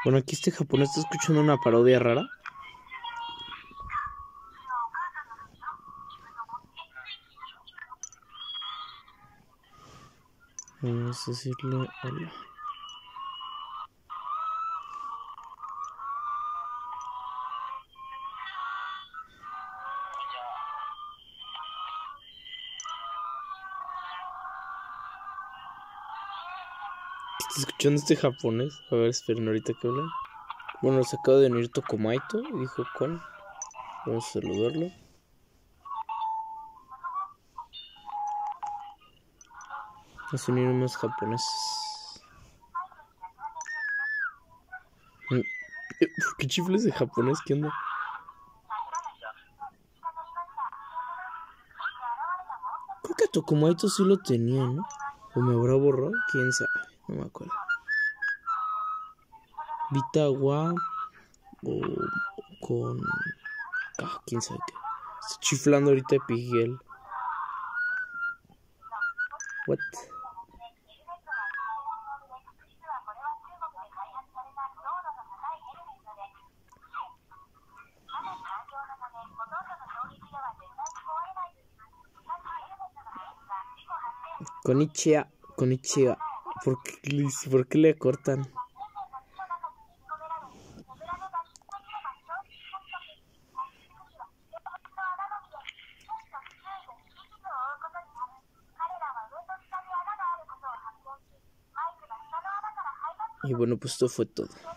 Bueno, aquí este japonés está escuchando una parodia rara. Vamos a decirle hola. ¿Qué está escuchando este japonés? A ver, esperen ahorita que hablen. Bueno, se acaba de unir Tokomaito y dijo con. Vamos a saludarlo. Nos unieron más japoneses. ¿Qué chifles de japonés? ¿Qué onda? Creo que Tokomaito sí lo tenía, ¿no? ¿O me habrá borrado? ¿Quién sabe? No me acuerdo. Vita o con... quién sabe qué. Está chiflando ahorita Epigel. What? Konnichiwa. ¿Por qué le cortan? Y bueno, pues esto fue todo.